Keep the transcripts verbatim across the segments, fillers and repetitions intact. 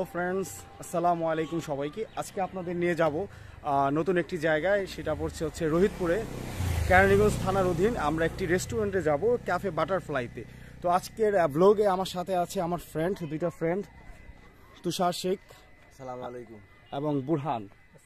Friends, আসসালামু আলাইকুম সবাইকে। আজকে আপনাদের নিয়ে যাব নতুন একটি জায়গায়, সেটা পড়ছে হচ্ছে রোহিতপুরে, কেরানীগঞ্জ থানার অধীন। আমরা একটি রেস্টুরেন্টে যাব, ক্যাফে বাটারফ্লাইতে। তো আজকের ব্লগে আমার সাথে আছে আমার ফ্রেন্ড, দুইটা ফ্রেন্ড, তুষার শেখ আসসালামু আলাইকুম এবং বুরহান।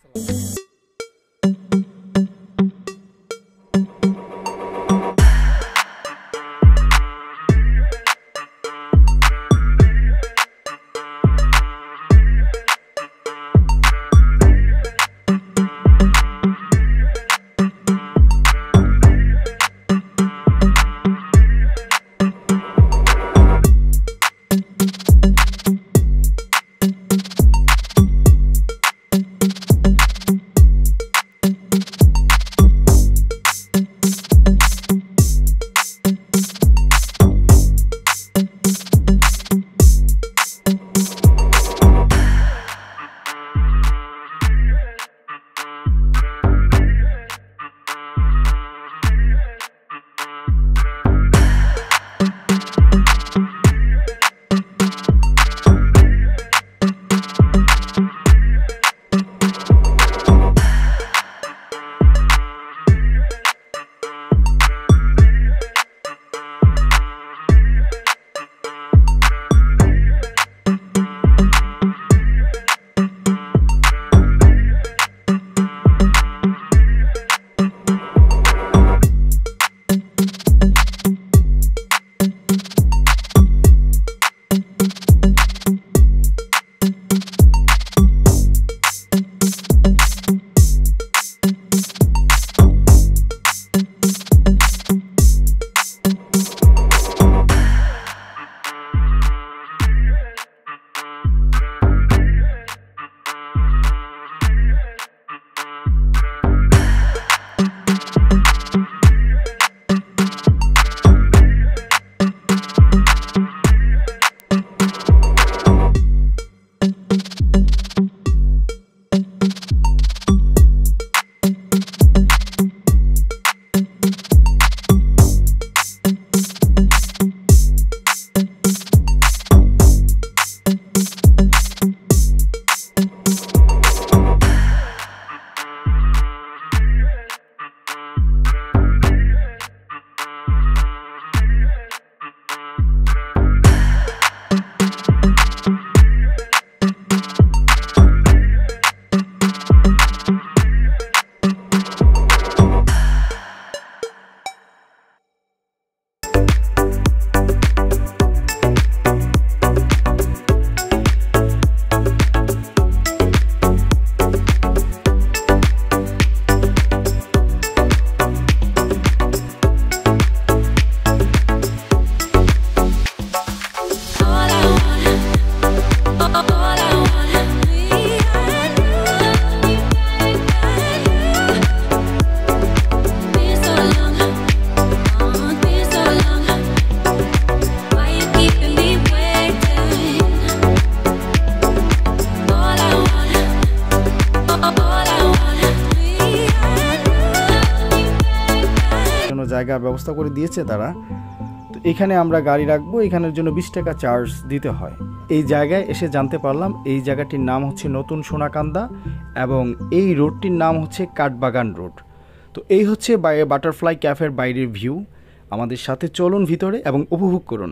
জায়গার ব্যবস্থা করে দিয়েছে তারা। তো এখানে আমরা গাড়ি রাখবো, এখানের জন্য বিশ টাকা চার্জ দিতে হয়। এই জায়গায় এসে জানতে পারলাম এই জায়গাটির নাম হচ্ছে নতুন সোনাকান্দা এবং এই রোডটির নাম হচ্ছে কাঠবাগান রোড। তো এই হচ্ছে বাটারফ্লাই ক্যাফের বাইরের ভিউ। আমাদের সাথে চলুন ভিতরে এবং উপভোগ করুন।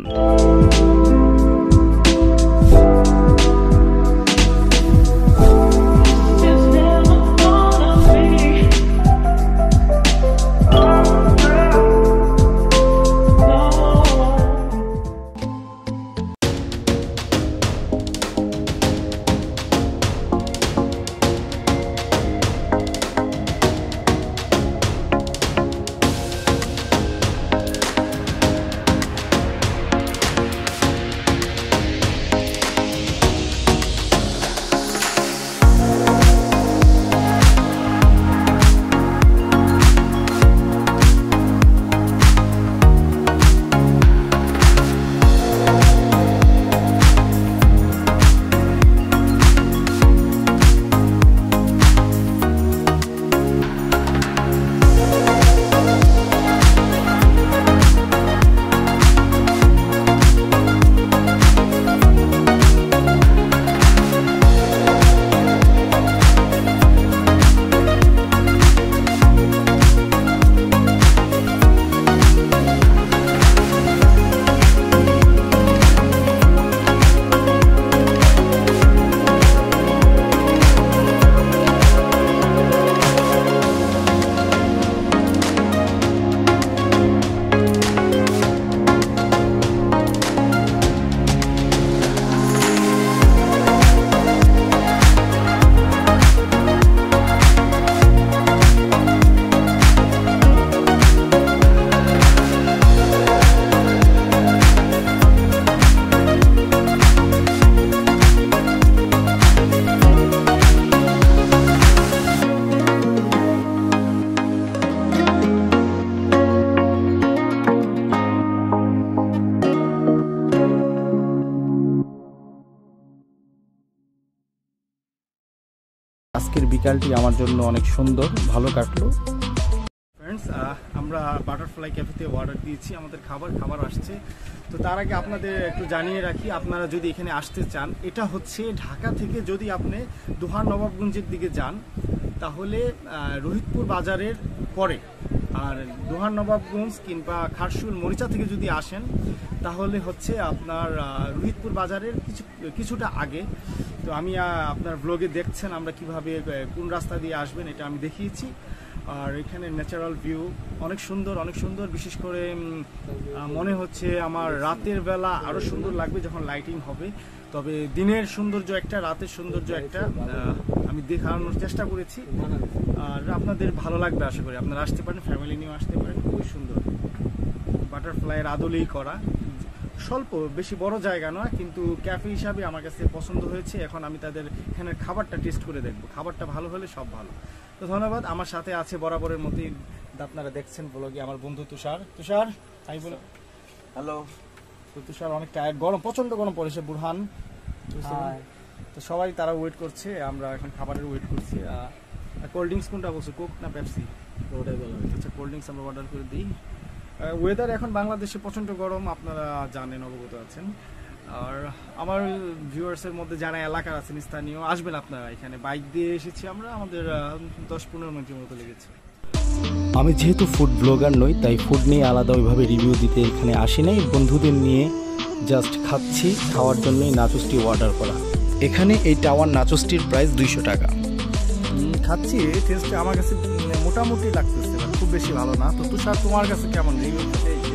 আজকের বিকালটি আমার জন্য অনেক সুন্দর, ভালো কাটলো। ফ্রেন্ডস, আমরা বাটারফ্লাই ক্যাফেতে অর্ডার দিয়েছি আমাদের খাবার খাবার আসছে। তো তার আগে আপনাদের একটু জানিয়ে রাখি, আপনারা যদি এখানে আসতে চান, এটা হচ্ছে ঢাকা থেকে যদি আপনি দোহা নবাবগঞ্জের দিকে যান তাহলে রোহিতপুর বাজারের পরে, আর দোহা নবাবগঞ্জ কিংবা খারশুল মরিচা থেকে যদি আসেন তাহলে হচ্ছে আপনার রোহিতপুর বাজারের কিছু কিছুটা আগে। তো আমি আপনার ব্লগে দেখছেন আমরা কিভাবে কোন রাস্তা দিয়ে আসবেন এটা আমি দেখিয়েছি। আর এখানে ন্যাচারাল ভিউ অনেক সুন্দর, অনেক সুন্দর। বিশেষ করে মনে হচ্ছে আমার রাতের বেলা আরও সুন্দর লাগবে যখন লাইটিং হবে। তবে দিনের সৌন্দর্য একটা, রাতের সৌন্দর্য একটা, আমি দেখানোর চেষ্টা করেছি। আর আপনাদের ভালো লাগবে আশা করি। আপনারা আসতে পারেন, ফ্যামিলি নিয়েও আসতে পারেন। খুবই সুন্দর, বাটারফ্লাইয়ের আদলেই করা, স্বল্প, বেশি বড় জায়গা নয়, কিন্তু ক্যাফে হিসাবে আমার কাছে পছন্দ হয়েছে। এখন আমি তাদের এখানের খাবারটা টেস্ট করে দেখবো, খাবারটা ভালো হলে সব ভালো। তো ধন্যবাদ। আমার সাথে আছে বরাবরের মতোই, আপনারা দেখছেন ব্লগে, আমার বন্ধু তুষার। তুষার তাই বলো হ্যালো। তো তুষার অনেক টায়ার্ড, গরম, প্রচন্ড গরম পড়েছে। বুরহান, তো সবাই তারা ওয়েট করছে, আমরা এখন খাবারের ওয়েট করছি। কোল্ড ড্রিঙ্কস কোনটা বলছো, কোক না পেপসি? ওটাই বলা হয়েছে। আচ্ছা, কোল্ড ড্রিঙ্কস আমরা অর্ডার করে দিই। ওয়েদার এখন বাংলাদেশে প্রচণ্ড গরম, আপনারা জানেন, অবগত আছেন। আর আমার ভিউয়ার্সের মধ্যে যারা এলাকার আছেন, স্থানীয়, আসবেন আপনারা এখানে। বাইক দিয়ে এসেছি আমরা, আমাদের দশ পনেরো মিনিটের মতো লেগেছে। আমি যেহেতু ফুড ব্লগার নই, তাই ফুড নিয়ে আলাদা ওইভাবে রিভিউ দিতে এখানে আসি নাই। বন্ধুদের নিয়ে জাস্ট খাচ্ছি, খাওয়ার জন্যই নাচোসটি অর্ডার করা। এখানে এই টাওয়ার নাচোসটির প্রাইস দুইশো টাকা। খাচ্ছি, টেস্ট আমার কাছে মোটামুটি লাগতেছে, খুব বেশি ভালো না। তো তুষার, তোমার কাছে কেমন রিভিউ?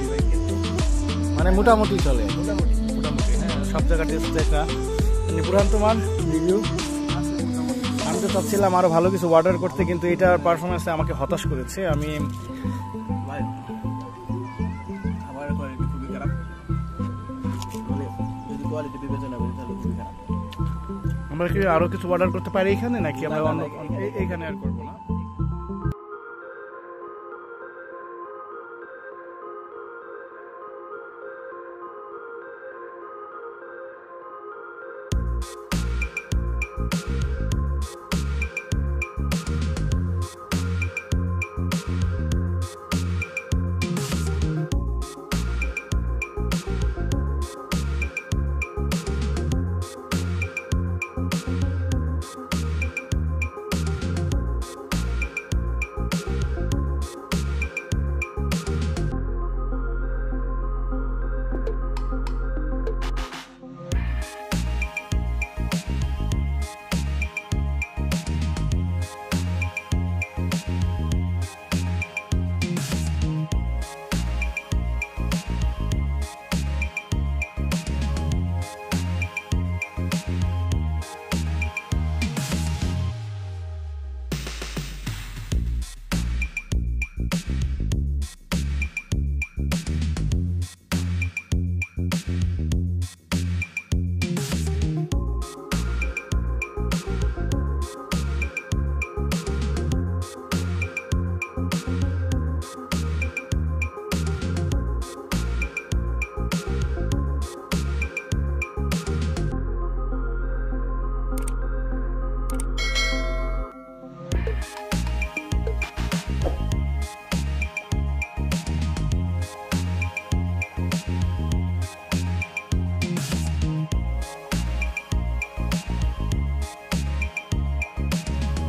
মানে মোটামুটি চলে, মোটামুটি মোটামুটি হ্যাঁ, সব জায়গা টেস্ট দেখা। পুরান তোমার রিভিউ? আমি তো চাচ্ছিলাম আরও ভালো কিছু অর্ডার করতে, কিন্তু এটার পারফরমেন্সে আমাকে হতাশ করেছে। আমি আমার কোয়ালিটি খুবই খারাপ, মানে যদি কোয়ালিটি বিবেচনা করি তাহলে খুবই খারাপ। আমরা কি আরও কিছু অর্ডার করতে পারি এখানে, নাকি আমরা অন্য এইখানে আর করবো না?